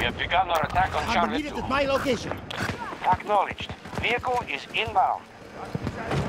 have begun our attack on I Charlie believe it 2. at my location. Acknowledged. Vehicle is inbound.